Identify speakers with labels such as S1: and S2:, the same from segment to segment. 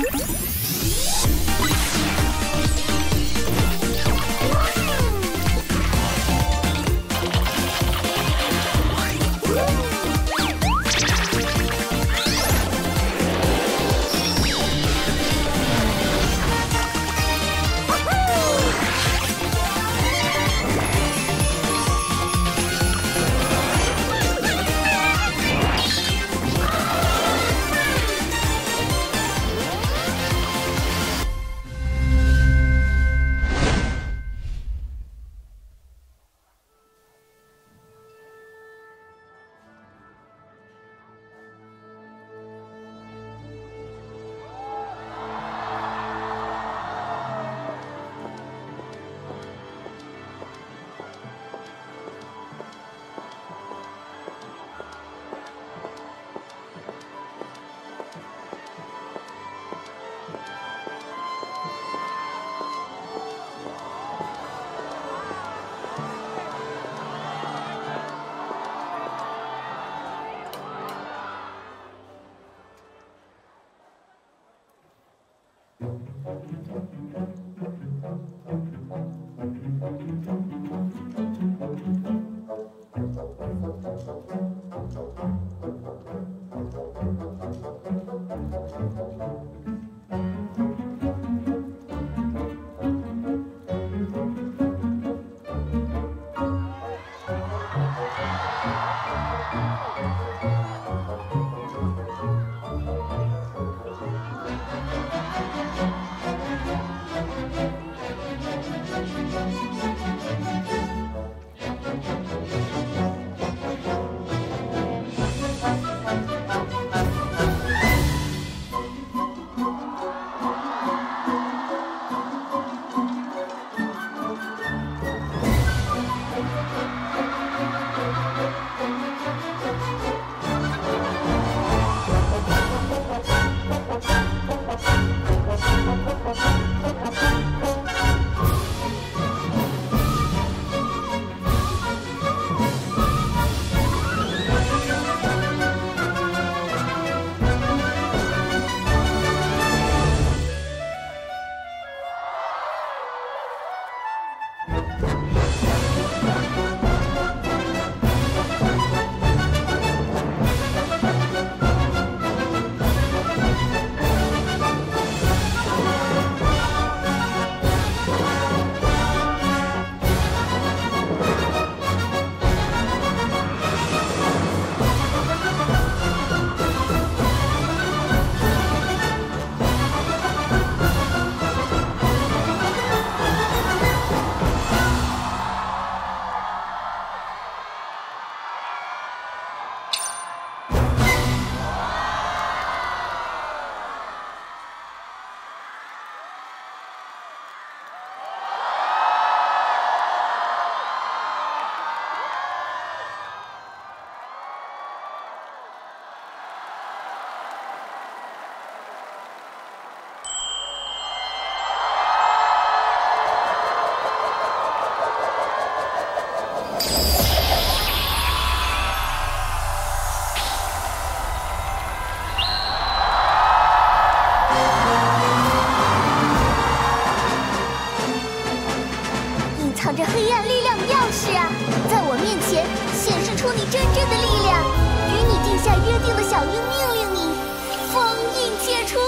S1: 藏着黑暗力量的钥匙啊！在我面前显示出你真正的力量，与你定下约定的小鹰命令你封印解除。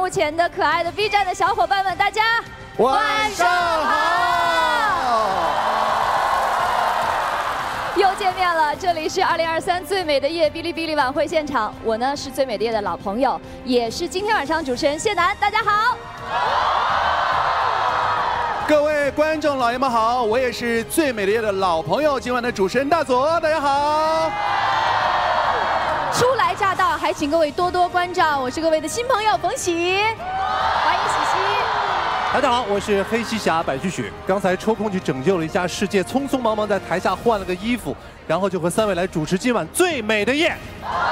S2: 幕前的可爱的 B 站的小伙伴们，大家
S3: 晚上好！
S2: 又见面了，这里是2023最美的夜哔哩哔哩晚会现场，我呢是最美的夜的老朋友，也是今天晚上主持人谢楠，大家好。
S3: 各位观众老爷们好，我也是最美的夜的老朋友，今晚的主持人大左，大家好。
S4: 初来乍到，还请各位多多关照。我是各位的新朋友冯喜，欢迎喜喜。
S5: 大家好，我是黑西侠白旭旭。刚才抽空去拯救了一下世界，匆匆忙忙在台下换了个衣服，然后就和3位来主持今晚最美的夜。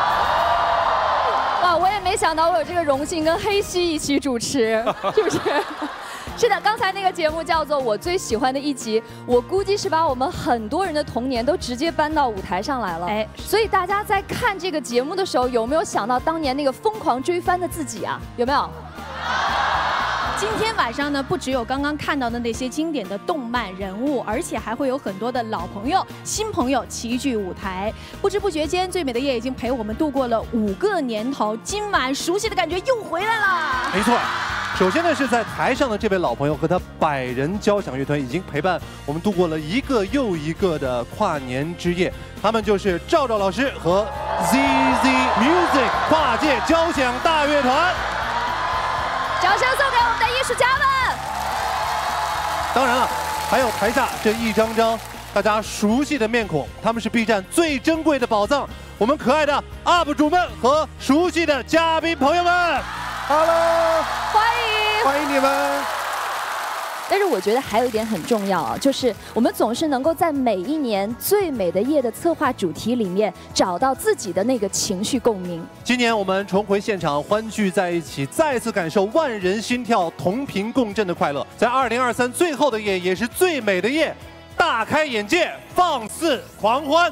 S2: 哇，我也没想到我有这个荣幸跟黑西一起主持，是不是？是的，刚才那个节目叫做《我最喜欢的一集》，我估计是把我们很多人的童年都直接搬到舞台上来了。哎，所以大家在看这个节目的时候，有没有想到当年那个疯狂追番的自己啊？有没有？
S4: 今天晚上呢，不只有刚刚看到的那些经典的动漫人物，而且还会有很多的老朋友、新朋友齐聚舞台。不知不觉间，最美的夜已经陪我们度过了5个年头，今晚熟悉的感觉又回来了。
S5: 没错。首先呢，是在台上的这位老朋友和他100人交响乐团已经陪伴我们度过了一个又一个的跨年之夜，他们就是赵赵老师和 ZZ Music 跨界交响大乐团。
S2: 掌声送给我们的艺术家们。
S5: 当然了，还有台下这一张张大家熟悉的面孔，他们是 B 站最珍贵的宝藏，我们可爱的 UP 主们和熟悉的嘉宾朋友们。Hello， 欢迎你们。
S2: 但是我觉得还有一点很重要啊，就是我们总是能够在每一年最美的夜的策划主题里面找到自己的那个情绪共鸣。
S5: 今年我们重回现场，欢聚在一起，再次感受万人心跳、同频共振的快乐。在2023最后的夜，也是最美的夜，大开眼界，放肆狂欢。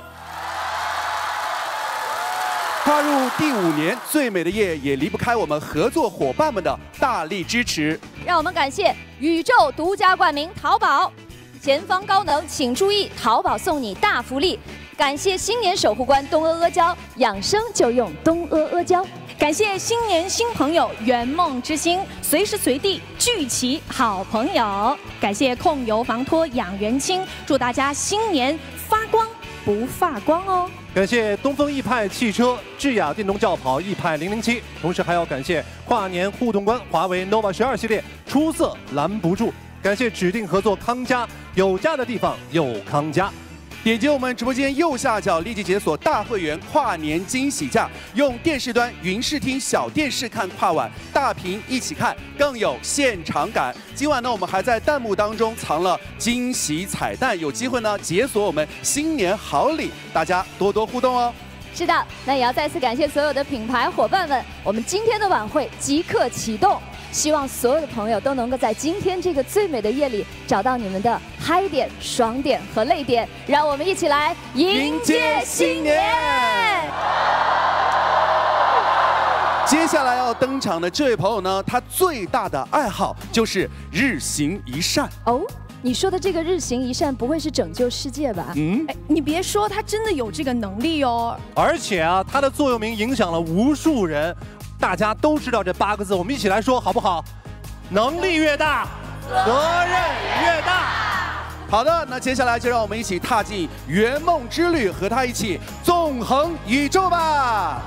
S3: 踏入第5年，最美的夜也离不开我们合作伙伴们的大力支持。
S2: 让我们感谢宇宙独家冠名淘宝，前方高能请注意，淘宝送你大福利。感谢新年守护官东阿阿胶，养生就用东阿阿胶。
S4: 感谢新年新朋友圆梦之星，随时随地聚齐好朋友。感谢控油防脱养元清，祝大家新年发光不发光哦。
S5: 感谢东风易派汽车、智雅电动轿跑易派007，同时还要感谢跨年互动官华为 nova 12系列出色拦不住。感谢指定合作康佳，有家的地方有康佳。
S3: 点击我们直播间右下角立即解锁大会员跨年惊喜价，用电视端云视听小电视看跨晚，大屏一起看更有现场感。今晚呢，我们还在弹幕当中藏了惊喜彩蛋，有机会呢解锁我们新年好礼，大家多多互动哦。
S2: 是的，那也要再次感谢所有的品牌伙伴们，我们今天的晚会即刻启动。希望所有的朋友都能够在今天这个最美的夜里找到你们的嗨点、爽点和泪点，让我们一起来迎接新年。
S3: 接下来要登场的这位朋友呢，他最大的爱好就是日行一善。
S2: 哦，你说的这个日行一善不会是拯救世界吧？
S4: 哎，你别说，他真的有这个能力哦。
S5: 而且啊，他的座右铭影响了无数人。大家都知道这8个字，我们一起来说好不好？能力越大，责任越大。
S3: 好的，那接下来就让我们一起踏进圆梦之旅，和他一起纵横宇宙吧。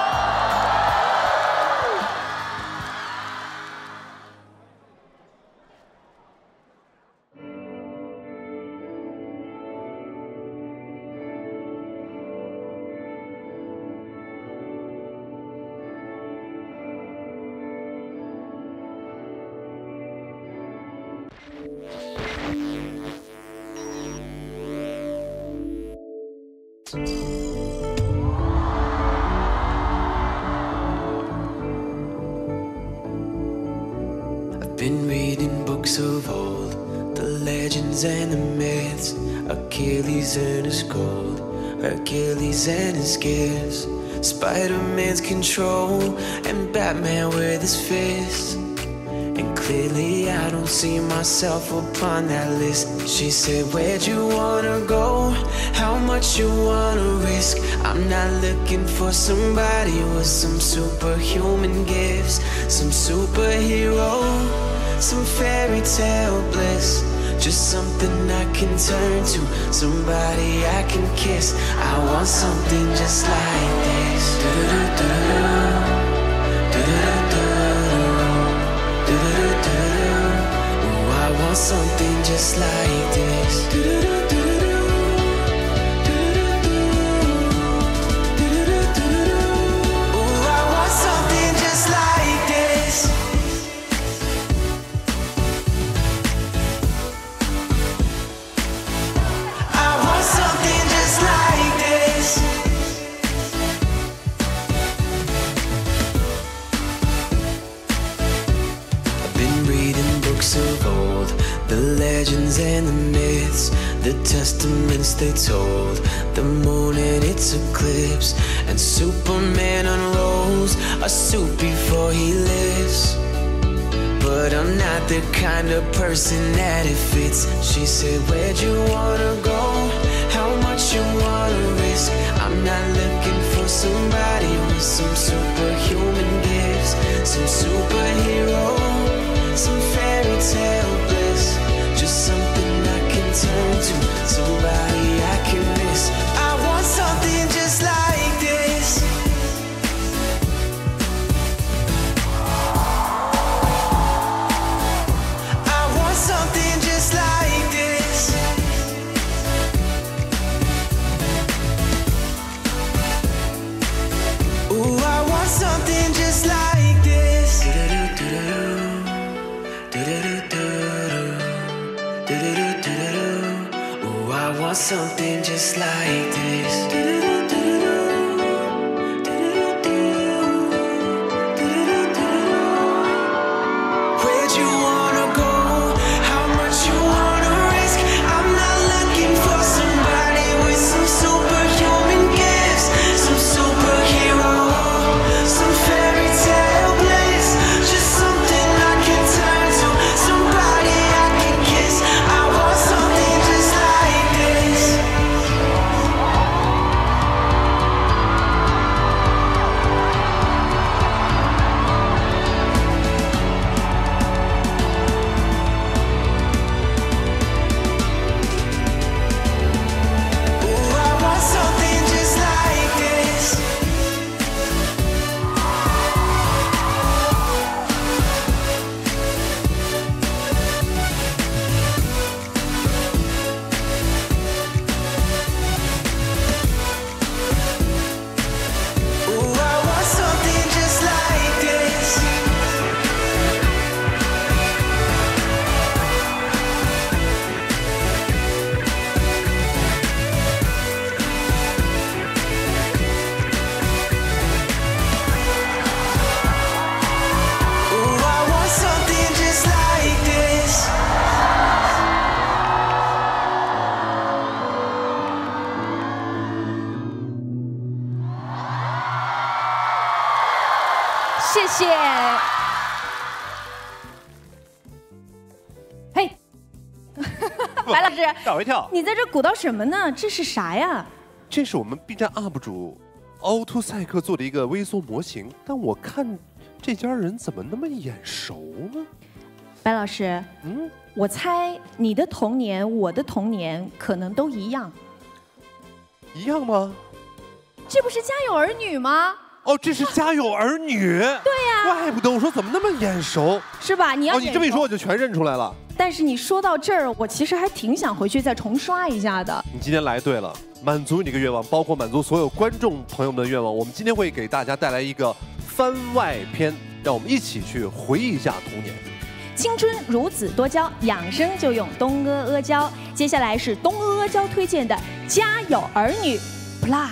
S6: I've been reading books of old, the legends and the myths, Achilles and his gold, Hercules and his gifts, Spider-Man's control, and Batman with his fists, and Clearly I don't see myself upon that list. She said, where'd you wanna go? How much you wanna risk? I'm not looking for somebody with some superhuman gifts, some superhero, some fairy tale bliss. Just something I can turn to, somebody I can kiss. I want something just like this. Ooh, I want something just like this. Ooh, I want something just like this. Something just like this. I've been reading books of old, the legends and the myths, the testaments they told, the moon and its eclipse, and Superman unrolls a suit before he lives. But I'm not the kind of person that it fits. She said, where'd you wanna go? How much you wanna risk? I'm not looking for somebody with some superhuman gifts, some superhero, some fairy tale bliss. Just something I can turn to, somebody I can miss. I want something just like this. Something just like this. Ooh, I want something just like this. Ooh, I want something just like this. Where'd you wanna go?
S4: 谢谢。嘿，白老师，
S5: 吓我一跳。
S4: 你在这鼓捣什么呢？这是啥呀？
S5: 这是我们 B 站 UP 主凹凸赛克做的一个微缩模型，但我看这家人怎么那么眼熟呢？
S4: 白老师，我猜你的童年，我的童年可能都一样。
S5: 一样吗？
S4: 这不是《家有儿女》吗？
S5: 哦，这是《家有儿女》。对
S4: 呀，
S5: 怪不得我说怎么那么眼熟，
S4: 是吧？你要
S5: 你这么一说我就全认出来了。
S4: 但是你说到这儿，我其实还挺想回去再重刷一下的。
S5: 你今天来对了，满足你的愿望，包括满足所有观众朋友们的愿望。我们今天会给大家带来一个番外篇，让我们一起去回忆一下童年。
S4: 青春如此多娇，养生就用东阿阿胶。接下来是东阿阿胶推荐的《家有儿女 Plus》。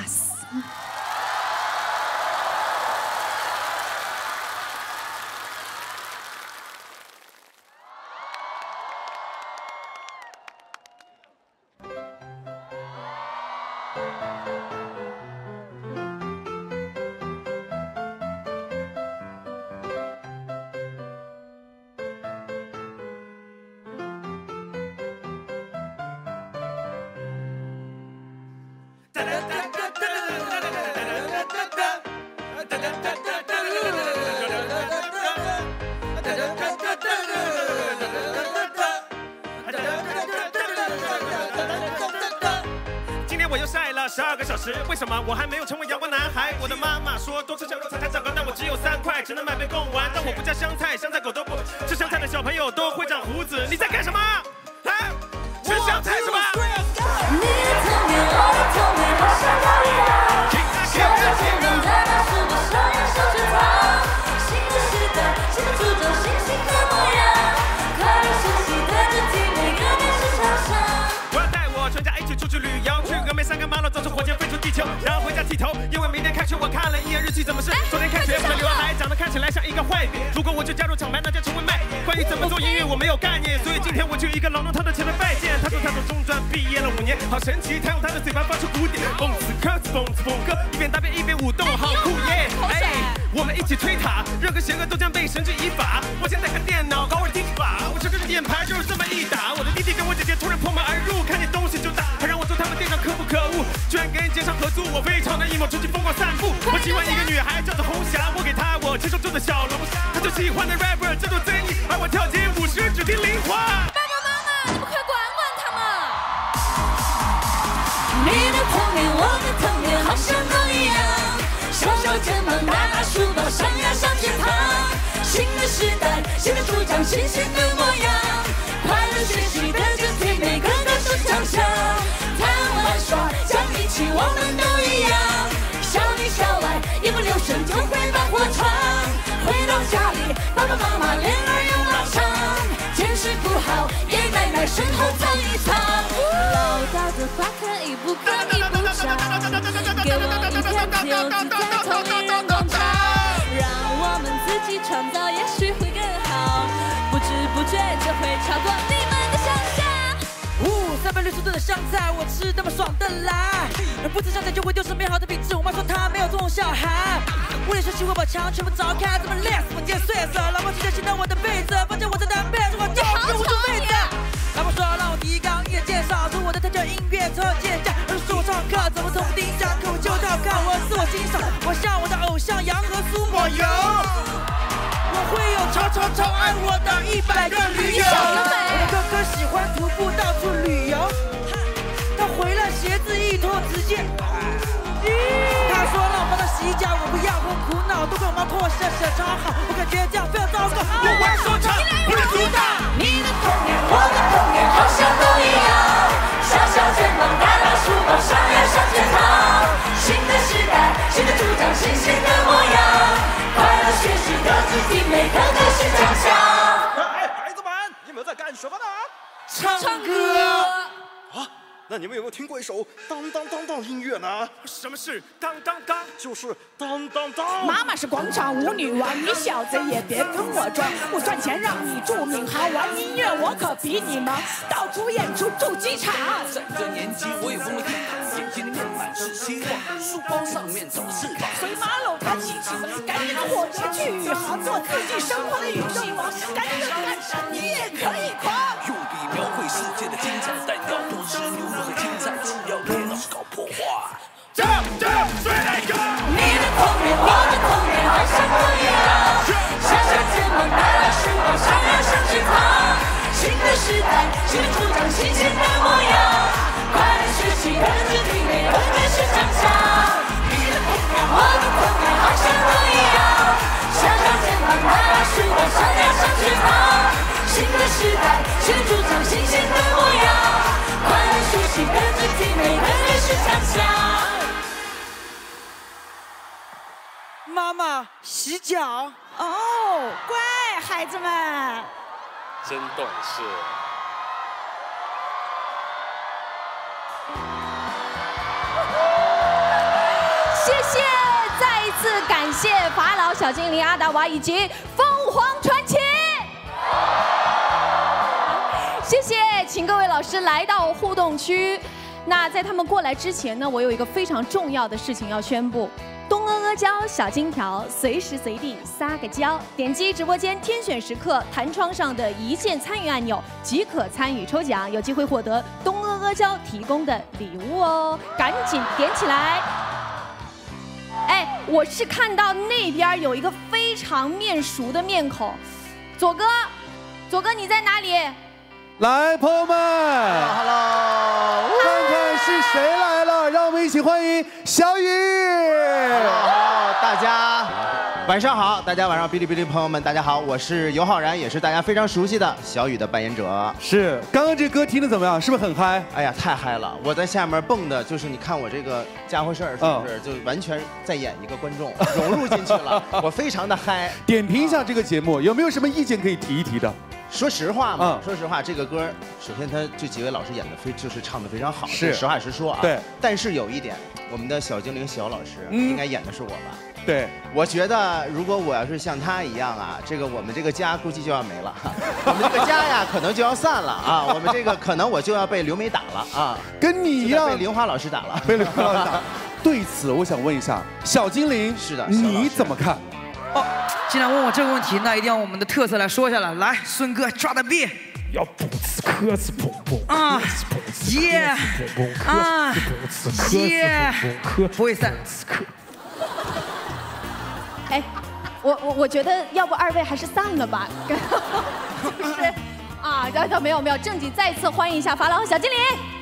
S7: 我又晒了12个小时，为什么我还没有成为阳光男孩？我的妈妈说多吃香肉才长高，但我只有3块，只能买杯贡丸。但我不加香菜，香菜狗都不吃香菜的小朋友都会长胡子。你在干什么？啊？吃香菜是吧？你的童年，我的童年，好像都一样。小小天空在那树的上呀上学堂，新的时代，新的主张，新新的模样，快乐学习带着体每个电视场上。我要带我全家一起出去旅游，去峨眉3个马路，造出火箭飞出地球，然后回家剃头，因为明天开学我看了一眼日期，怎么是昨天开学？我的刘海长得看起来像一个坏饼，如果我去加入厂牌，那就成为卖。关于怎么做音乐我没有概念，所以今天我去一个老农场的前面拜见。他说他从中专毕业了5年，好神奇，他用他的嘴巴发出鼓点，蹦子歌子蹦子蹦歌，一边大便一边舞动，好酷耶！哎，我们一起推塔，任何邪恶都将被绳之以法。我现在看电脑，搞会听法，我这个键盘就是这么一打。我的弟弟跟我姐姐突然破门而入，看见东西就打，还让我做他们店长，可不可恶？居然跟人街上合租，我非常的 emo， 出去疯狂散步。我喜欢一个女孩叫做红霞，我给她我亲手做的小龙虾，她最喜欢的 rapper 叫做曾毅，而我跳街舞时只听玲花。
S2: 爸爸妈妈，你们快管管他们！
S8: 你的童年，我的童年，好像都一样。小小肩膀，大大书包，上呀上学堂。新的时代，新的主张，新鲜的模样。快乐学习的整体，每个都是强项。谈玩耍，讲义气，我们都一样。校里校外，一不留神就会把火闯。回到家里，爸爸妈妈脸儿又老长。见识不好，爷爷奶奶身后藏一藏。
S2: 老道的话可以不可以不上？给我一片天，自在同龄人广场，让我们自己创造，也许会更好。不知不觉就会超过你们的想象。
S9: 360度的香菜，我吃那么爽的来。不吃香菜就会丢失美好的品质。我妈说她没有这种小孩。为了学习，我把墙全部凿开，怎么累死我见碎色。老婆直接掀到我的被子，发现我的单被子，我就忍不住位子。老婆说让我提纲音乐介绍，说我的特教音乐超健将。而是我上课怎么从不听讲，可我就要看我自我欣赏。我像我的偶像杨和苏抹油。我会有超爱我的100个驴友。我的哥哥喜欢徒步到处旅游，他回来鞋子一脱直接。他说让我帮他洗脚，我不要，我苦恼，都被我妈脱下写超好，我感觉这样非常糟糕。我玩说唱，不能主打。
S8: 你的童年，我的童年，好像都一样。小小肩膀，大大书包，上呀上学堂。新的时代，新的主张，新鲜的模样。快乐学习的自己，每个都是强项。
S10: 哎，孩子们，你们在干什么呢？
S9: 唱歌。
S10: 啊，那你们有没有听过一首当当当当音乐呢？
S7: 什么是当当当？
S10: 就是当当当。
S11: 妈妈是广场舞女王，你小子也别跟我装。我赚钱让你住闵行，玩音乐我可比你忙，到处演出住机场。
S12: 这个年纪我也风了天堂，眼睛里面满是希望，书包上面长翅膀。
S11: 随马楼他起起，赶紧让火车去宇航，做自己生活的宇宙王。赶紧看上你也可以狂。
S12: 用笔描绘世界的精彩，但要多吃牛肉和青菜，不要给老师搞破坏。
S7: Jump, straight and go！
S8: 你的童年，我的童年，好像不一样。小小肩膀，大大书包，上呀上学堂。新的时代，新的主张，新鲜的模样。快乐学习，跟着体每个都是强项。你的童年，我的童年，好像不一样。小小肩膀，大大书包，上呀上学堂。新的时代，新的主张，新鲜的模样。快乐学习，跟着体每个都是强项。
S9: 妈妈洗脚。
S11: 哦，乖孩子们。
S13: 真懂事。
S2: 谢谢，再一次感谢法老小精灵阿达娃以及凤凰传奇。谢谢，请各位老师来到互动区。那在他们过来之前呢，我有一个非常重要的事情要宣布。东恩恩
S4: 阿胶小金条，随时随地撒个娇。点击直播间天选时刻弹窗上的一键参与按钮，即可参与抽奖，有机会获得东阿阿胶提供的礼物哦！赶紧点起来！哎，我是看到那边有一个非常面熟的面孔，左哥，左哥你在哪里？
S3: 来，朋友们
S5: ，Hello，
S3: 看看是谁来了，让我们一起欢迎小雨。
S14: 好，大家晚上好，大家晚上哔哩哔哩朋友们，大家好，我是尤浩然，也是大家非常熟悉的小雨的扮演者。
S3: 是，刚刚这歌听的怎么样？是不是很嗨？
S14: 哎呀，太嗨了！我在下面蹦的，就是你看我这个家伙事儿，是不是、就完全在演一个观众，融入进去了，我非常的嗨。
S3: 点评一下这个节目，有没有什么意见可以提一提的？
S14: 说实话嘛，说实话，这个歌首先他这几位老师演的就是唱的非常好，
S3: 是
S14: 实话实说啊。
S3: 对。
S14: 但是有一点，我们的小精灵小老师应该演的是我吧？
S3: 对。
S14: 我觉得如果我要是像他一样啊，我们这个家估计就要没了，我们这个家呀可能就要散了啊，我们这个可能我就要被刘梅打了啊，
S3: 跟你一样
S14: 被玲花老师打了，
S3: 被玲花老师打。对此，我想问一下，小精灵，
S14: 是的，
S3: 你怎么看？
S9: 哦，既然问我这个问题，那一定要我们的特色来说一下了。来，孙哥抓的 B，
S7: 要不呲磕呲砰砰
S9: 啊，耶啊，耶，不会散。
S4: 哎，我觉得要不二位还是散了吧，就是啊，没有，正经再次欢迎一下法老和小精灵。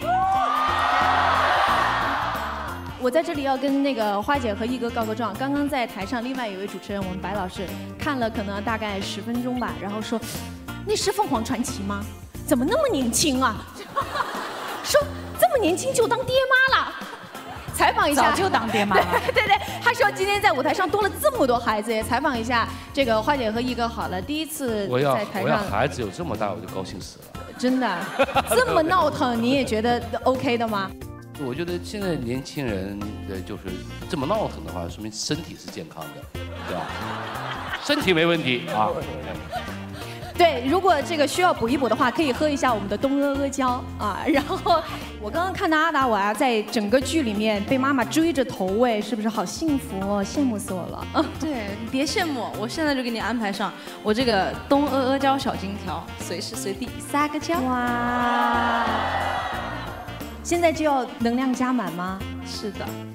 S4: 我在这里要跟那个花姐和一哥告个状。刚刚在台上，另外有一位主持人，我们白老师看了可能大概10分钟吧，然后说，那是凤凰传奇吗？怎么那么年轻啊？说这么年轻就当爹妈了。采访一下，
S11: 早就当爹妈了。
S4: 对，他说今天在舞台上多了这么多孩子，也采访一下这个花姐和一哥好了，第一次在台上，
S13: 我要孩子有这么大，我就高兴死了。
S4: 真的，这么闹腾，你也觉得 OK 的吗？
S13: 我觉得现在年轻人就是这么闹腾的话，说明身体是健康的，对吧？身体没问题啊。
S4: 对，如果这个需要补一补的话，可以喝一下我们的东阿阿胶啊。然后我刚刚看到阿达瓦在整个剧里面被妈妈追着投喂，是不是好幸福哦？羡慕死我了。
S15: 对，你别羡慕，我现在就给你安排上我这个东阿阿胶小金条，随时随地撒个娇。
S4: 哇！现在就要能量加满吗？
S15: 是的。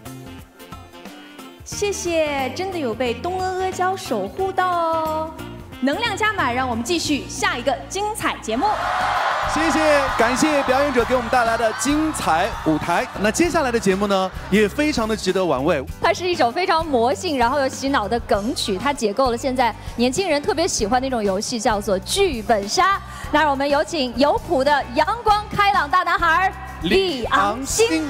S4: 谢谢，真的有被东阿阿胶守护到哦。能量加满，让我们继续下一个精彩节目。
S3: 谢谢，感谢表演者给我们带来的精彩舞台。那接下来的节目呢，也非常的值得玩味。
S2: 它是一首非常魔性，然后又洗脑的梗曲，它解构了现在年轻人特别喜欢的一种游戏，叫做剧本杀。那让我们有请有谱的阳光开朗大男孩李昂星。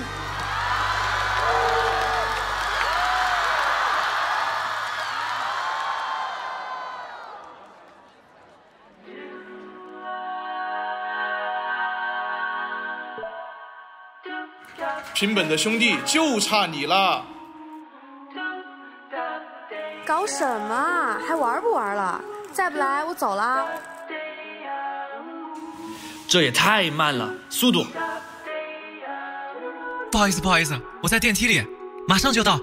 S16: 平本的兄弟就差你了。
S17: 搞什么啊？还玩不玩了？再不来我走了。
S18: 这也太慢了，速度！
S19: 不好意思，我在电梯里，马上就到。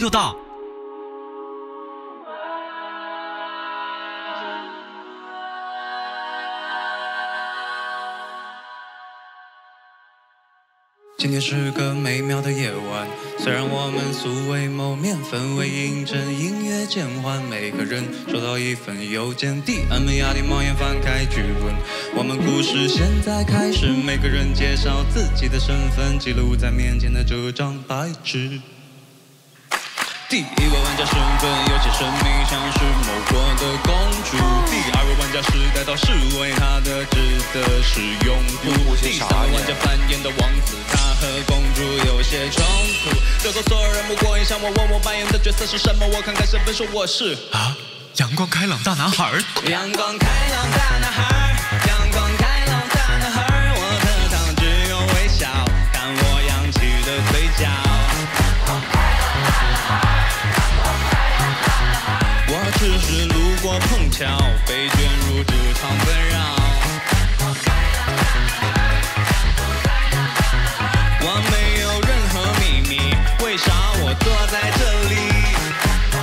S20: 今天是个美妙的夜晚，虽然我们素未谋面，氛围映衬，音乐渐缓，每个人收到一份邮件，地安门雅典冒烟翻开剧本，我们故事现在开始，每个人介绍自己的身份，记录在面前的这张白纸。第一位玩家身份有些神秘，像是某国的公主。第二位玩家时代倒是为他的值得使用户。第三位玩家扮演的王子，他和公主有些冲突。最后所有人目光一向我，问我扮演的角色是什么，我看看身份说我是
S19: 阳光开朗大男孩。
S20: 阳光开朗大男孩，阳光开朗大男孩，我的他只有微笑，看我扬起的嘴角。我只是路过碰巧，被卷入这场纷扰。我没有任何秘密，为啥我坐在这里？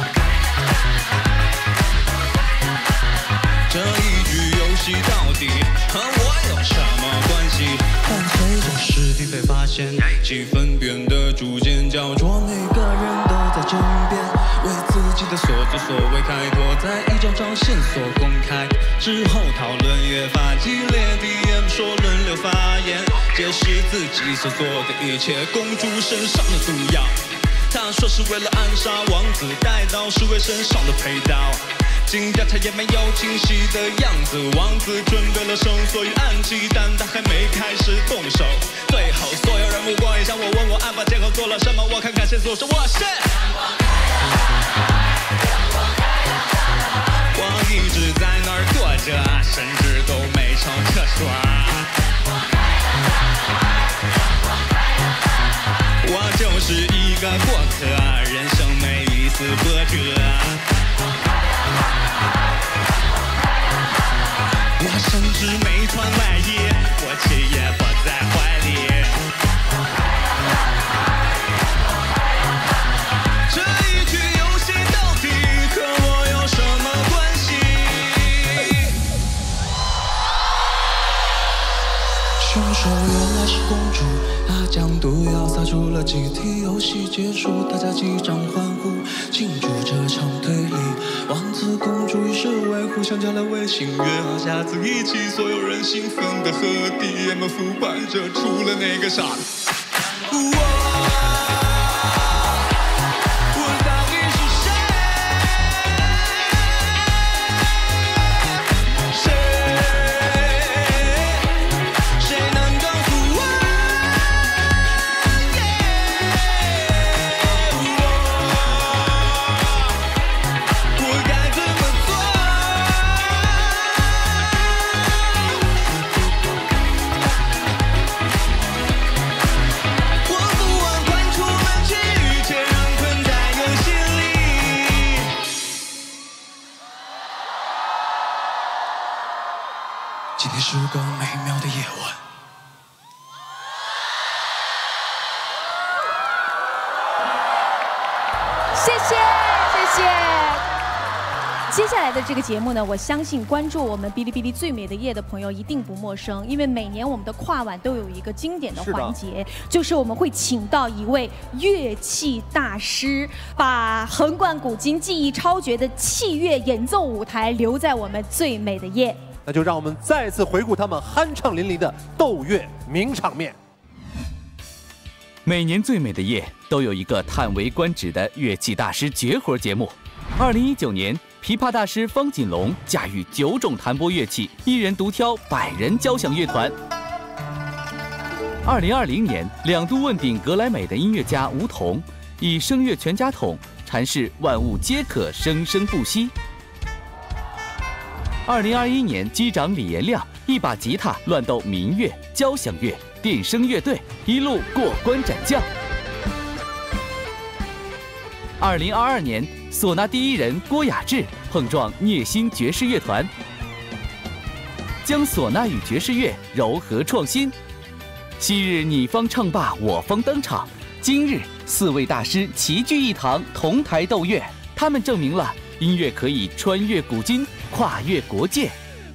S20: 现，气氛变得逐渐焦灼，每个人都在争辩，为自己的所作所为开脱，在一张张线索公开之后，讨论越发激烈，敌人说轮流发言，解释自己所做的一切，公主身上的毒药。他说是为了暗杀王子，带刀是为身上的佩刀。经调查也没有清晰的样子，王子准备了绳索与暗器，但他还没开始动手。最后所有人目光也向我，问我案发前后做了什么，我看看线索是我是。我一直在那儿坐着，甚至都没上厕所。我就是一个过客，人生没一丝波折。我甚至没穿外衣，我气也不在怀里。这一局游戏到底和我有什么关系？凶手原来是公主，她将毒药撒出了集体游戏结束，大家击掌欢呼，庆祝这场推理。王子公主与侍卫互相加了微信，约好下次一起，所有人兴奋的和 DM 复盘着，除了那个傻子。今天是个美妙的夜晚。
S4: 谢谢，谢谢。接下来的这个节目呢，我相信关注我们哔哩哔哩最美的夜的朋友一定不陌生，因为每年我们的跨晚都有一个经典的环节，就是我们会请到一位乐器大师，把横贯古今、技艺超绝的器乐演奏舞台留在我们最美的夜。
S5: 那就让我们再次回顾他们酣畅淋漓的斗乐名场面。
S21: 每年最美的夜都有一个叹为观止的乐器大师绝活节目。2019年，琵琶大师方锦龙驾驭9种弹拨乐器，一人独挑100人交响乐团。2020年，两度问鼎格莱美的音乐家吴彤，以声乐全家桶阐释万物皆可生生不息。2021年，机长李延亮一把吉他乱斗民乐、交响乐、电声乐队，一路过关斩将。2022年，唢呐第一人郭雅志碰撞聂心爵士乐团，将唢呐与爵士乐糅合创新。昔日你方唱罢我方登场，今日4位大师齐聚一堂，同台斗乐，他们证明了音乐可以穿越古今，跨越国界。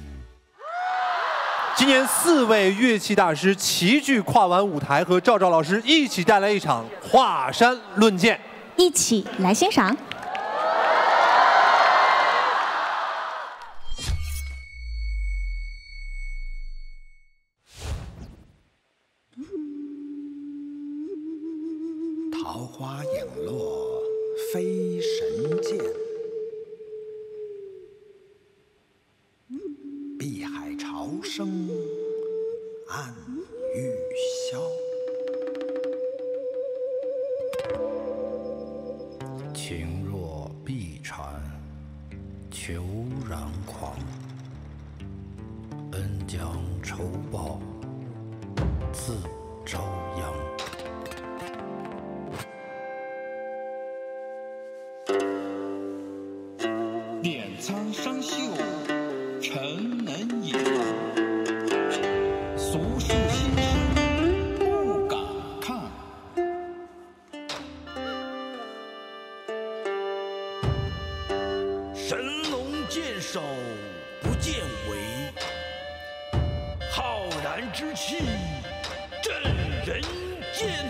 S5: 今年4位乐器大师齐聚跨晚舞台，和赵赵老师一起带来一场华山论剑，
S4: 一起来欣赏。
S22: 桃花影落飞神剑，碧海潮生暗玉箫。情若碧船虬然狂，恩将仇报自朝阳。
S23: 点苍山秀，尘能饮。俗世心事不敢看。
S12: 神龙见首不见尾，浩然之气震人间。 见。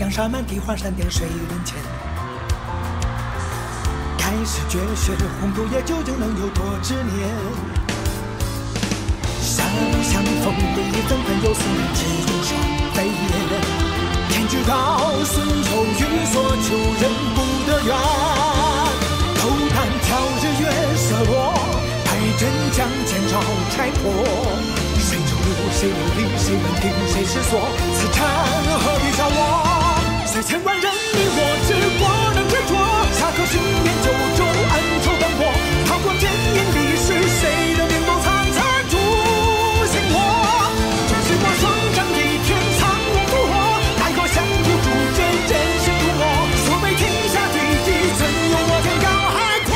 S1: 阳沙满地花闪电水轮前。开始绝学红土也究竟能有多执念？相遇相逢的一分分有四年，只有双飞燕。天知道孙愁予所求人不得圆。头单挑日月射落，排阵将剑招拆破。谁走路谁有理谁稳定谁是锁，此战何必笑我？虽千万人你我只我能执着，下口信念九州恩仇灯火，踏过天阴历史，谁的面眸苍残诛心火？纵使我双掌一片苍龙复活，奈何相互铸剑人心涂抹。所谓天下第一，怎有我天高海阔？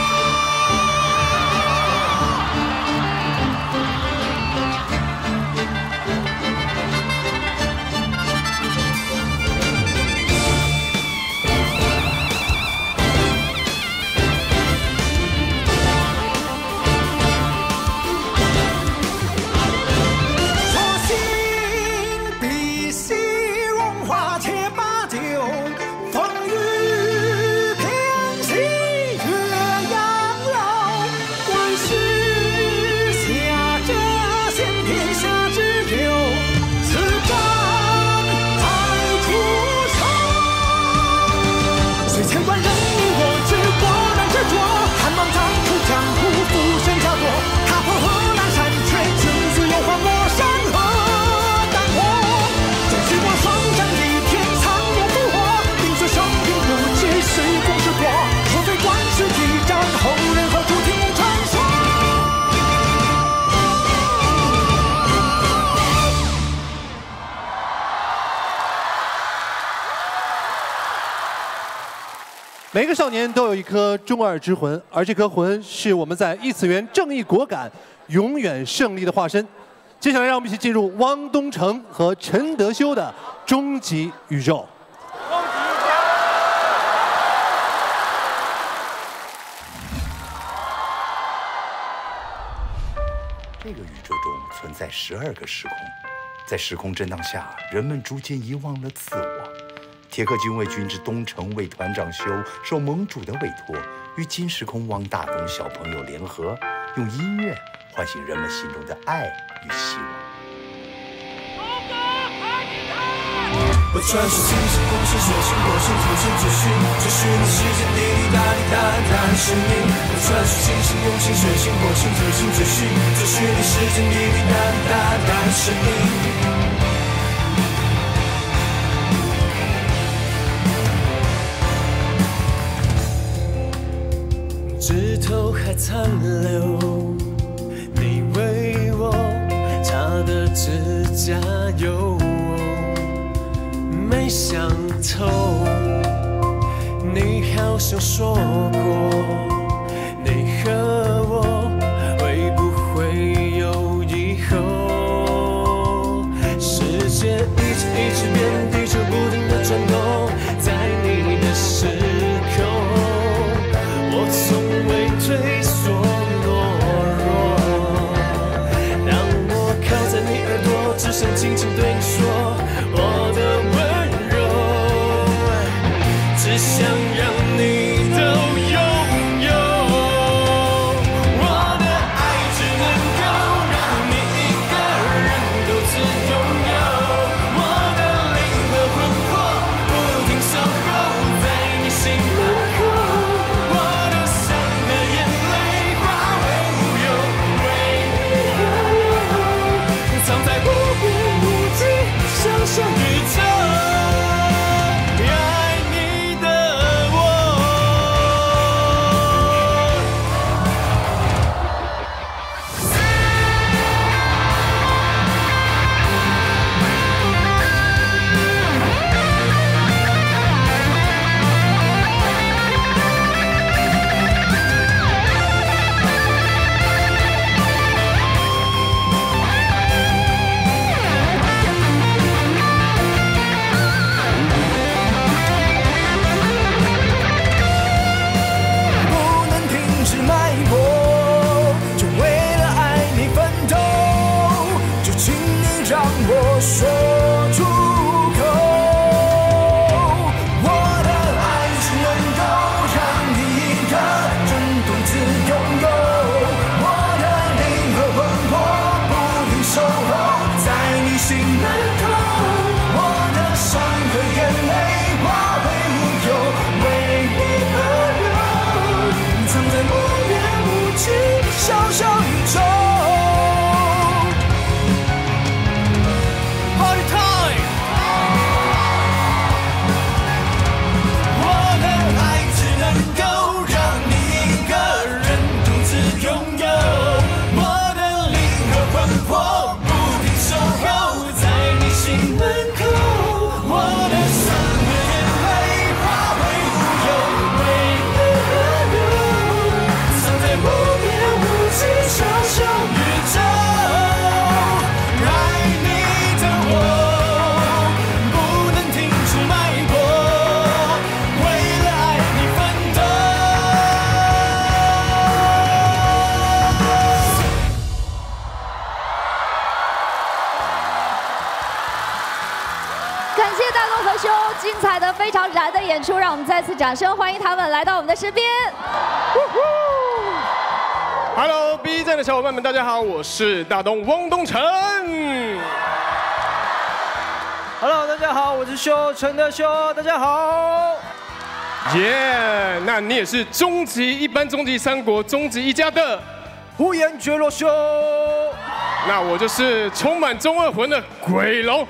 S5: 每个少年都有一颗中二之魂，而这颗魂是我们在异次元正义果敢、永远胜利的化身。接下来，让我们一起进入汪东城和陈德修的终极宇宙。
S22: 这个宇宙中存在12个时空，在时空震荡下，人们逐渐遗忘了自我。铁克军卫军之东城卫团长修受盟主的委托，与金时空汪大东小朋友联合，用音乐唤醒人们心中的爱与希望。
S8: 我传说星星共星血星火星土星追寻你世界滴滴答滴答答的生命。我传说星星用星血星火星土星追寻你世界滴滴答滴答答的生命。指头还残留你为我擦的指甲油，没想透，你好像说过，你和我会不会有以后？世界一直变，地球不停地转动，在你的时空。我从未退缩懦弱，当我靠在你耳朵，只想轻轻对你说我的温柔，只想让你都拥有。
S2: 彩的、非常燃的演出，让我们再次掌声欢迎他们来到我们的身边。
S6: Hello B 站的小伙伴们，大家好，我是大东汪东城。
S10: Hello， 大家好，我是修陈的修，大家好。
S6: 耶，那你也是终极一班、终极三国、终极一家的
S10: 呼延觉罗修。
S6: 那我就是充满中二魂的鬼龙。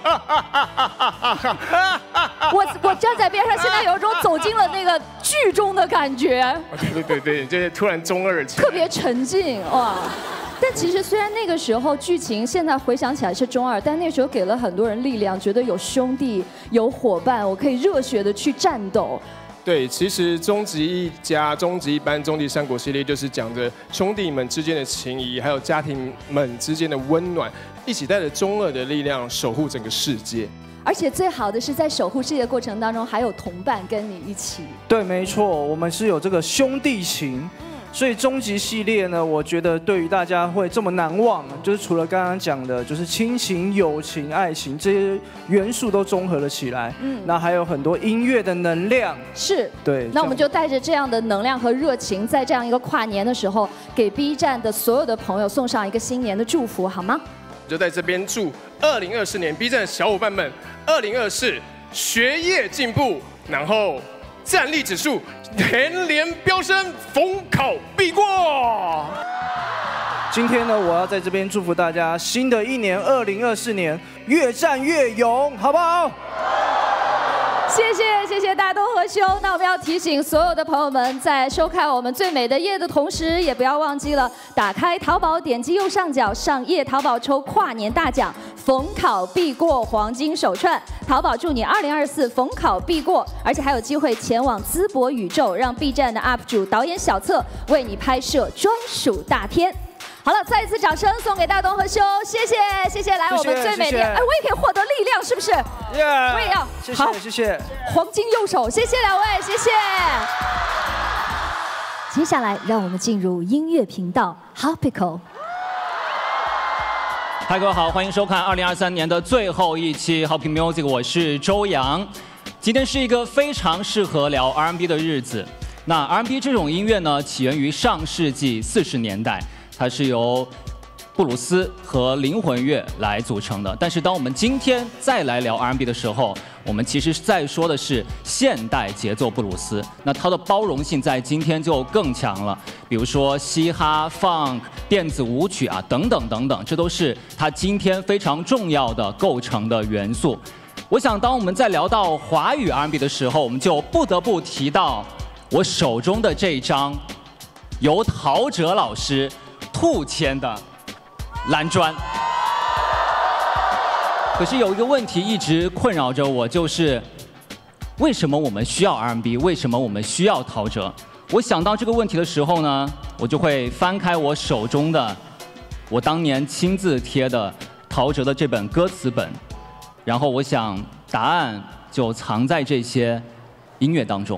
S2: 我站在边上，现在有一种走进了那个剧中的感觉。
S6: 对，就是突然中二起来，
S2: 特别沉浸哇。但其实虽然那个时候剧情现在回想起来是中二，但那时候给了很多人力量，觉得有兄弟有伙伴，我可以热血的去战斗。
S6: 对，其实终极一家、终极一班、终极三国系列就是讲着兄弟们之间的情谊，还有家庭们之间的温暖，一起带着中二的力量守护整个世界。
S2: 而且最好的是在守护世界的过程当中，还有同伴跟你一起。
S10: 对，没错，我们是有这个兄弟情。所以终极系列呢，我觉得对于大家会这么难忘，就是除了刚刚讲的，就是亲情、友情、爱情这些元素都综合了起来。那还有很多音乐的能量。
S2: 是。
S10: 对。
S2: 那我们就带着这样的能量和热情，在这样一个跨年的时候，给 B 站的所有的朋友送上一个新年的祝福，好吗？
S6: 就在这边祝2024年 B 站小伙伴们，2024学业进步，然后战力指数连连飙升，逢考必过。
S10: 今天呢，我要在这边祝福大家，新的一年2024年越战越勇，好不好？
S2: 谢谢大东和修。那我们要提醒所有的朋友们，在收看我们最美的夜的同时，也不要忘记了打开淘宝，点击右上角上夜淘宝抽跨年大奖，逢考必过黄金手串。淘宝祝你2024逢考必过，而且还有机会前往淄博宇宙，让 B 站的 UP 主导演小策为你拍摄专属大片。好了，再一次掌声送给大东和修，谢谢来我们最美的，哎，我也可以获得力量，是不是？我也要，
S10: 谢谢，
S2: 黄金右手，谢谢两位，谢谢。接下来让我们进入音乐频道 Hopical。
S14: 嗨，各位好，欢迎收看2023年的最后一期 Hopping Music， 我是周洋。今天是一个非常适合聊 R&B 的日子。那 R&B 这种音乐呢，起源于上世纪40年代。它是由布鲁斯和灵魂乐来组成的，但是当我们今天再来聊 R&B 的时候，我们其实在说的是现代节奏布鲁斯。那它的包容性在今天就更强了，比如说嘻哈、funk、电子舞曲啊，等等等等，这都是它今天非常重要的构成的元素。我想，当我们在聊到华语 R&B 的时候，我们就不得不提到我手中的这张由陶喆老师兔签的蓝砖。可是有一个问题一直困扰着我，就是为什么我们需要 R&B？ 为什么我们需要陶喆？我想到这个问题的时候呢，我就会翻开我手中的我当年亲自贴的陶喆的这本歌词本，然后我想答案就藏在这些音乐当中。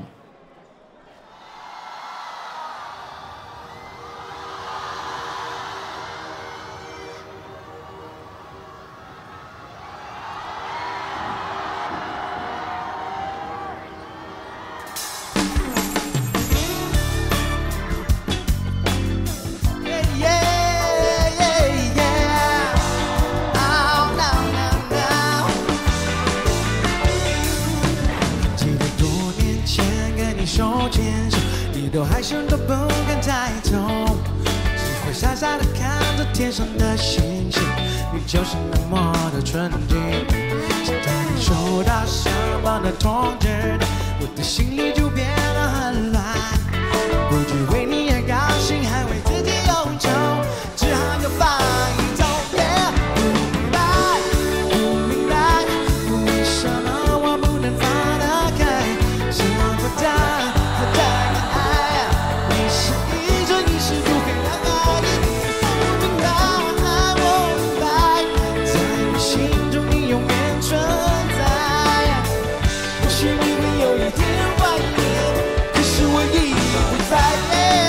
S1: 都害羞都不敢抬头，只会傻傻地看着天上的星星，你就是那么的纯净。直到你收到上榜的通知，我的心里就变得很乱，不只为你而高兴，还为自己忧愁，只好又放一头。不明白，为什么我不能放得开，什么的。有一天怀念，可是我已不在。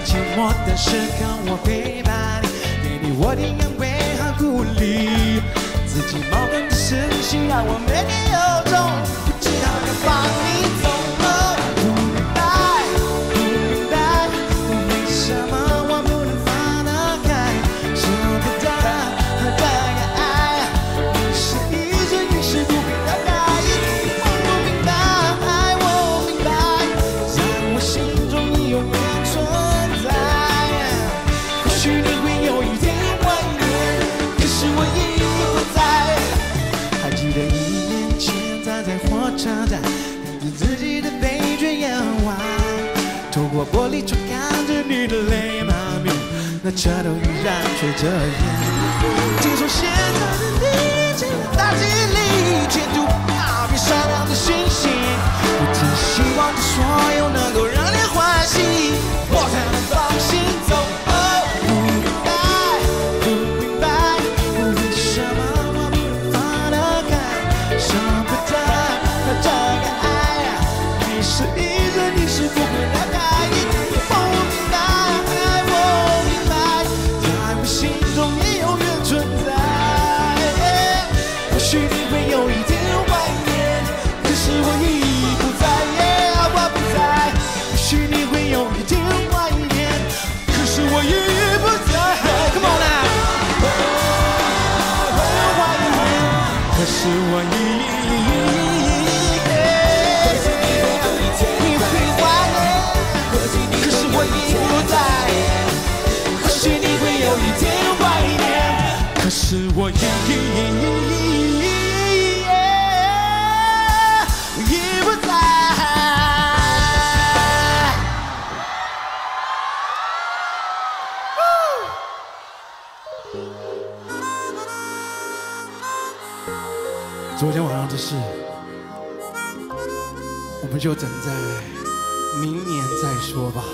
S1: 寂寞的时刻我陪伴你，给你我的安慰和鼓励。自己矛盾的事情让我没理由中，不知道该放你走了。不明白，不明白，为什么我不能放得开，舍不得和这个爱，你是一直你是不会了解。我明白，我明白，在我心中你永远存在。或许你会有一天怀念，可是我已不在。还记得1年前站在火车站，看着自己的悲剧演完，透过玻璃窗看着你的泪满面，那车头依然吹着烟。听说现在的你进了大吉利，前途那片闪亮的星星，我只希望这所有能够让你欢喜，我才能放心走。不明白，不明白，为什么我不能放得开，舍不得和这个爱，你是一人，你是不会了解。我明白，我明白，在我心中你永远存在。或许你会有一天怀念，可是我已不在，我不在。或许你会有一天怀念，可是我已不在。Come on now， 怀念，可是我已。你会怀念，可是我已不在。或许你会有一天怀念，可是我已不在。昨天晚上的事，我们就等在明年再说吧。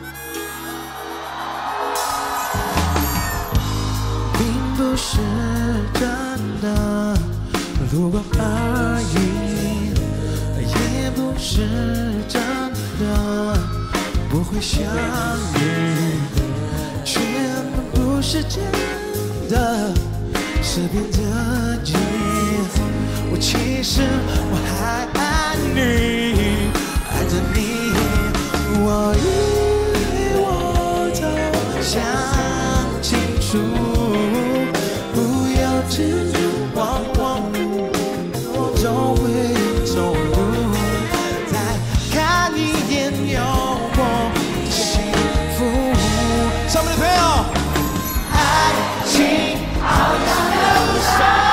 S1: 并不是真的，如果而已，也不是真的，不会想你，全不是真的，是别的你。我其实我还爱你，爱着你，我以为我都想清楚，不要执着往往我总会走路，再看一眼有我的幸福。上面的朋友，爱情好像流沙，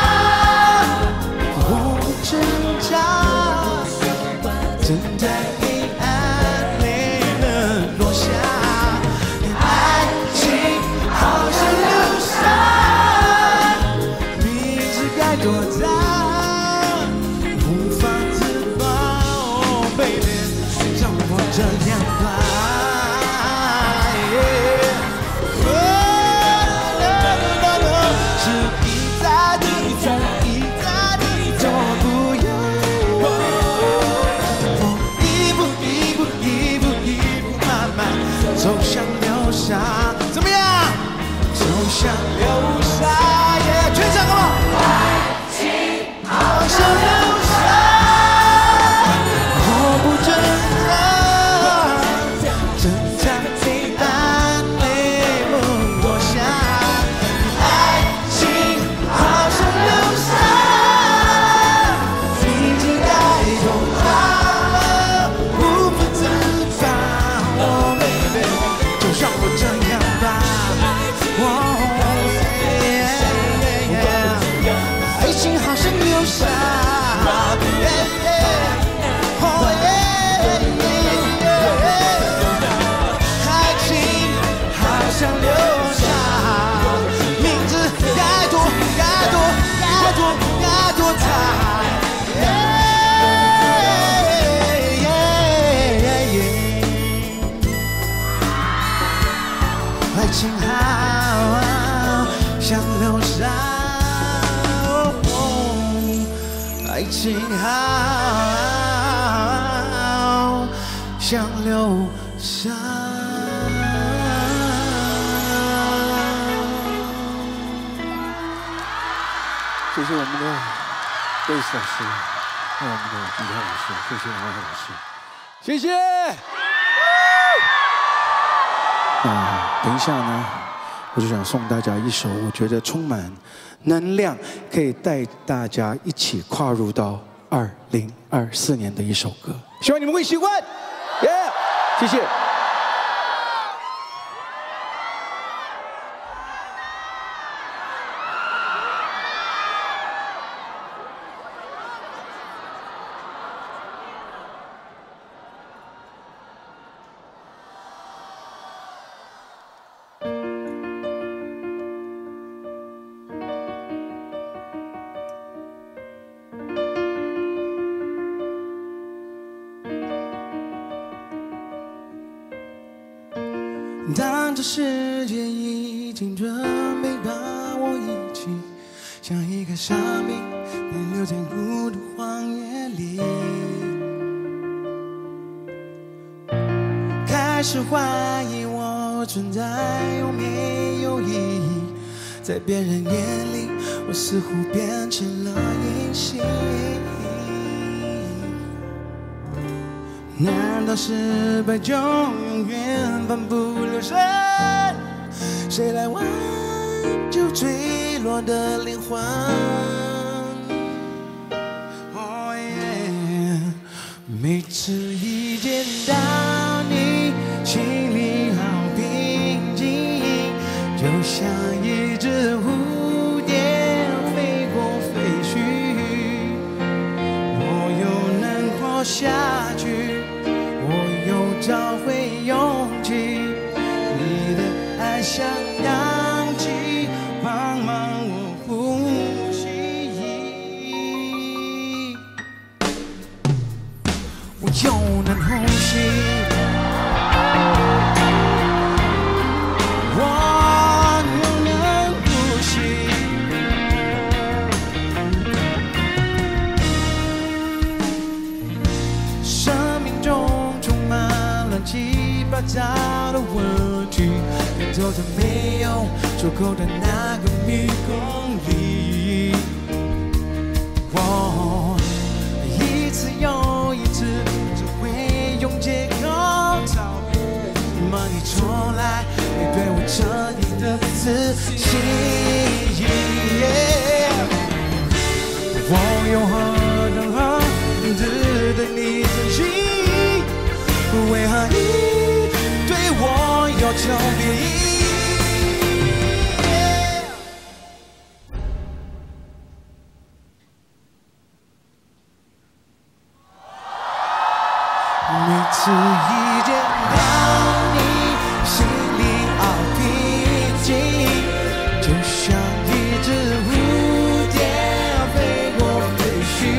S1: 挣扎黑暗里的落下，爱情好像流沙，明知该躲藏，无法自拔。Oh baby， 让我这样吧。是一再的一再一再的都不要。走向流沙，怎么样？走向流沙，耶！全场好不好？爱情好像流沙，我不挣扎，挣扎黑暗里不落下。爱情好像流沙，明知该躲藏，无法自拔。让我这样吧，爱情好像流沙，爱情好像流沙，明知该躲该躲该躲该躲藏。爱情好像流沙，爱情好像流沙。 谢谢我们的贝斯老师，还有我们的吉他老师，谢谢王老师，谢谢。等一下呢，我就想送大家一首我觉得充满能量，可以带大家一起跨入到2024年的一首歌，希望你们会喜欢。耶，谢谢。当这世界已经准备把我遗弃，像一个傻逼被留在孤独荒野里，开始怀疑我存在有没有意义，在别人眼里我似乎变成了隐形。难道失败就永远翻不了身？谁来挽救坠落的灵魂？哦耶！每次一见到你，心里好平静，就像一只蝴蝶飞过废墟，我又能活下去。找回勇气，你的爱像氧气，帮忙我呼吸。我又能呼吸，我又能呼吸。生命中乱七八糟的问题，源头在没有出口的那个迷宫里。我一次又一次只会用借口逃避，忙里从来没对我彻底的自信。我又何等何值得你珍惜？为何你对我有求必应？每次一见到你，心里好平静，就像一只蝴蝶飞过废墟，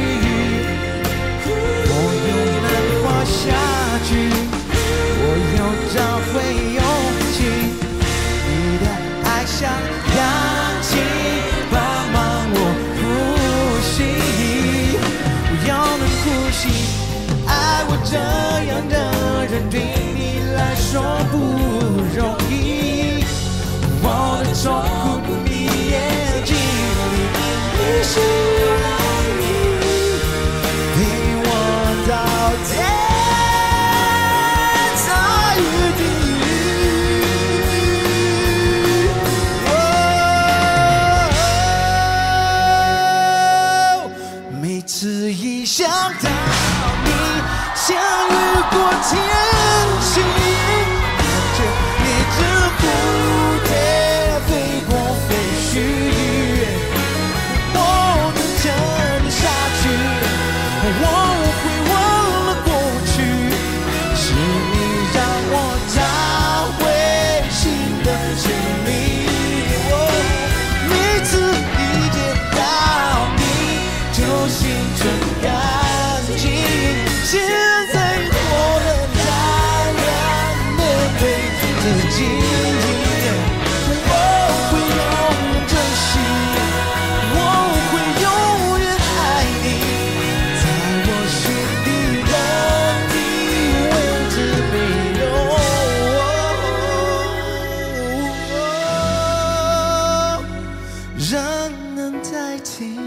S1: 我又能活下去。我又找回勇气，你的爱像氧气，帮忙我呼吸。我要能呼吸，爱我这样的人对你来说不容易。我的痛苦不迷眼睛里，你是爱你，陪我到天。每次一想到你，像雨过天晴，看着一只蝴蝶飞过废墟，我能撑得下去，我会忘了过去，是你让我找回新的生命。每次一见到你，就心存感激，现在活得太代替。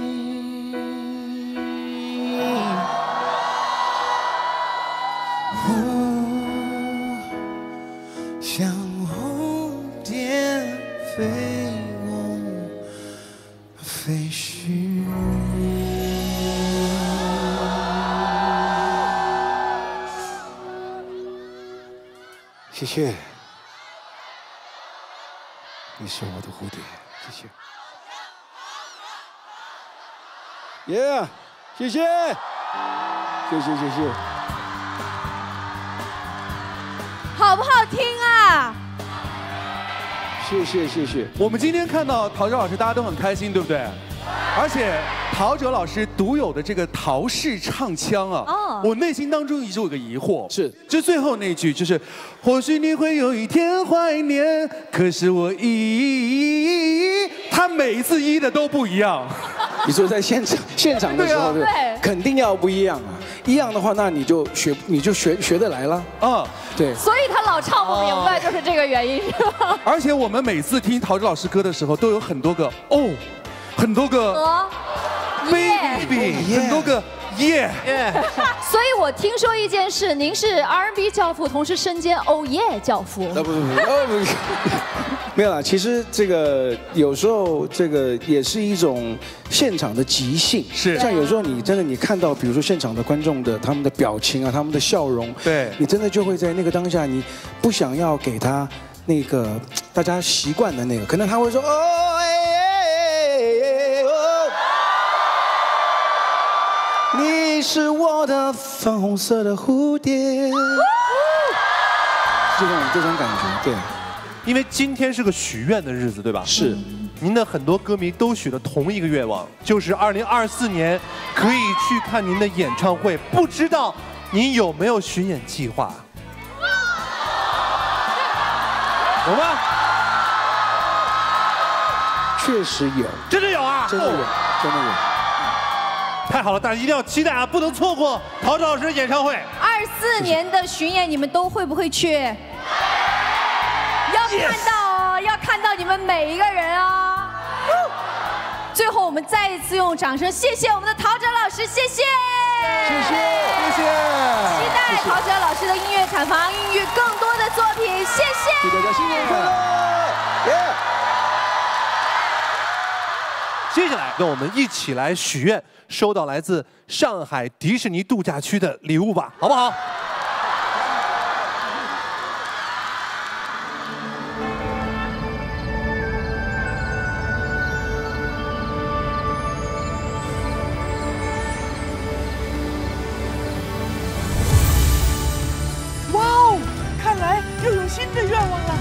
S1: 像蝴蝶飞舞飞絮。谢谢，你是我的蝴蝶，谢谢。耶，谢谢，谢谢，谢谢。
S4: 好不好听啊？
S3: 谢谢谢谢。我们今天看到陶喆老师，大家都很开心，对不对？而且陶喆老师独有的这个陶式唱腔啊，我内心当中一直有个疑惑，是就最后那句，就是或许你会有一天怀念，可是我他每一次的都不一样。
S1: 你说在现场的时候，对，肯定要不一样啊。一样的话，那你就学得来了。嗯，对。
S2: 所以他老唱不明白，就是这个原因，是吧？
S3: 而且我们每次听陶喆老师歌的时候，都有很多个哦，很多个 baby， 很多个耶。
S2: 所以我听说一件事，您是 R&B 教父，同时身兼哦耶教父。
S1: 不，没有啦。其实这个有时候这个也是一种现场的即兴，是像有时候你真的你看到，比如说现场的观众的他们的表情啊，他们的笑容，对你真的就会在那个当下，你不想要给他那个大家习惯的那个，可能他会说哦你是我的粉红色的蝴蝶，这种感觉，对。
S5: 因为今天是个许愿的日子，对吧？是。您的很多歌迷都许了同一个愿望，就是2024年可以去看您的演唱会。不知道您有没有巡演计划？有吗？
S1: 确实有。
S5: 真的有啊？
S1: 真的有，真的有。
S5: 太好了，大家一定要期待啊，不能错过陶喆老师的演唱会。
S4: 24年的巡演，你们都会不会去？要看到哦，要看到你们每一个人哦。最后，我们再一次用掌声谢谢我们的陶喆老师，谢谢，
S3: 谢谢，谢谢。
S4: 期待陶喆老师的音乐产房孕育更多的作品，谢谢。
S1: 祝大家新年快乐！
S5: 接下来，让我们一起来许愿，收到来自上海迪士尼度假区的礼物吧，好不好？
S7: 哇哦，看来又有新的愿望了。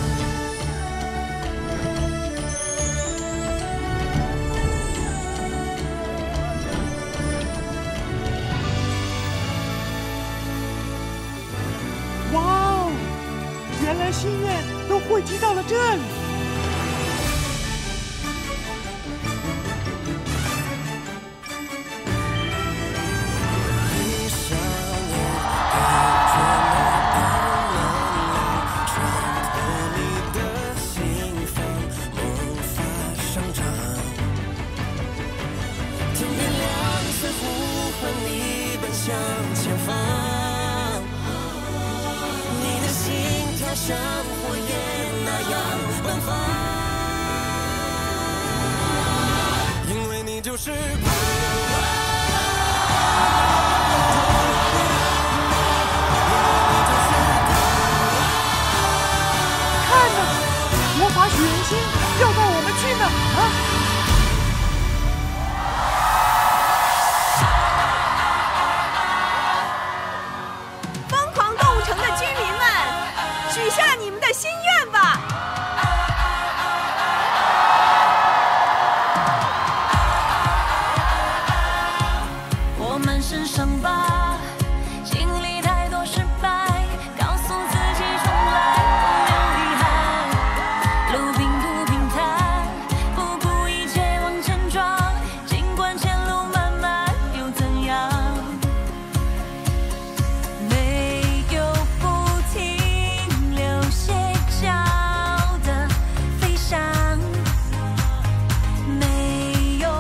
S7: 哇哦，原来心愿都汇集到了这里。
S8: 像火焰那样奔放，因为你就是光。
S7: 看呐，魔法许愿星要带我们去哪儿？
S4: 疯狂动物城的居民们，许下你们的心愿吧！
S8: 我满身伤疤，经历太多失败，告诉自己从来不留遗憾。路并不平坦，不顾一切往前撞，尽管前路漫漫又怎样？没有不停留歇脚的飞翔，没有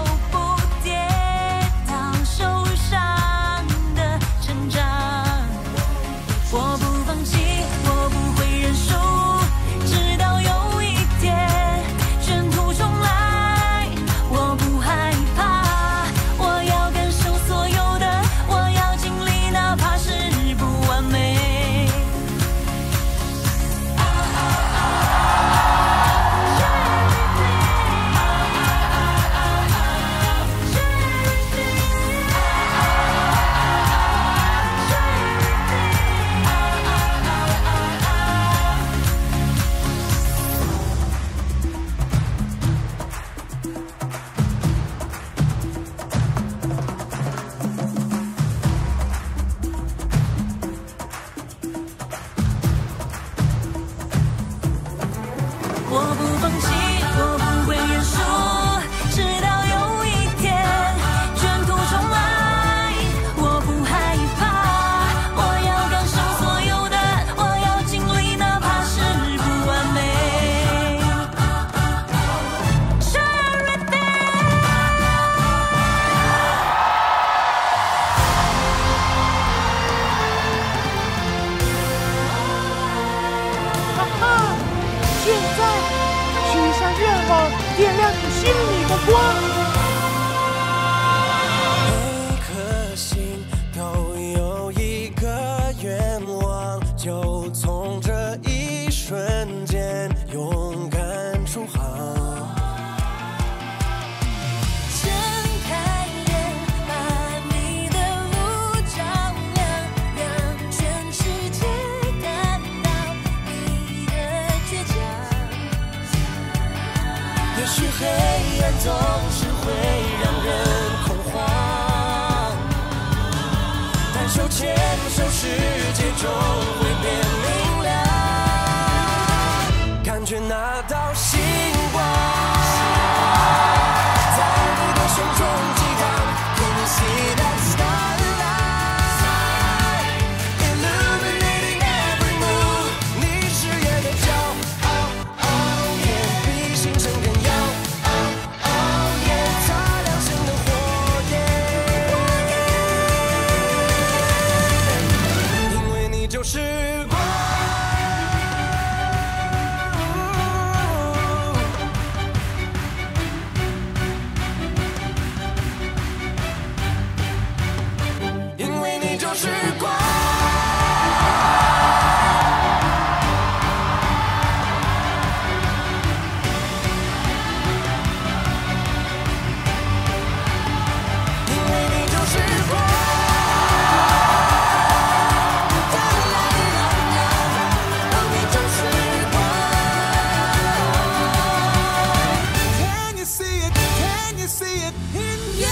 S8: 有。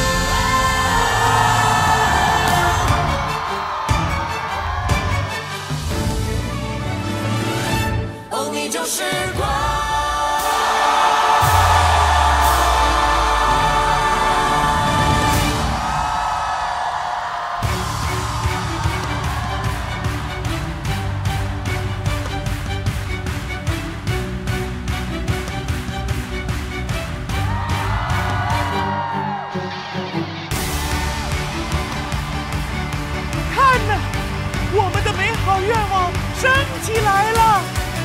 S8: 哦，你就是光。
S7: 看呐，我们的美好愿望升起来了。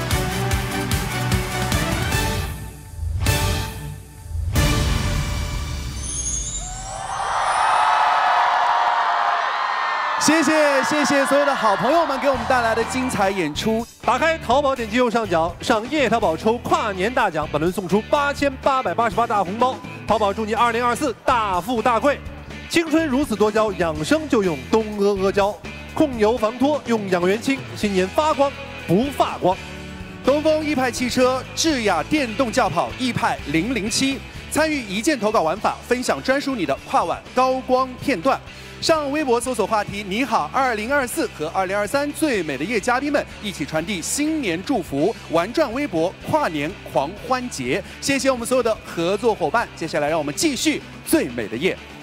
S3: 谢谢所有的好朋友们给我们带来的精彩演出。
S5: 打开淘宝，点击右上角，上夜淘宝抽跨年大奖，本轮送出8888大红包。淘宝祝你2024大富大贵，青春如此多娇，养生就用东阿阿胶，控油防脱用养元清，新年发光不发光。
S3: 东风易派汽车智雅电动轿跑易派007，参与一键投稿玩法，分享专属你的跨晚高光片段。上微博搜索话题“你好2024”和2023最美的夜嘉宾们一起传递新年祝福，玩转微博，跨年狂欢节。谢谢我们所有的合作伙伴，接下来让我们继续最美的夜。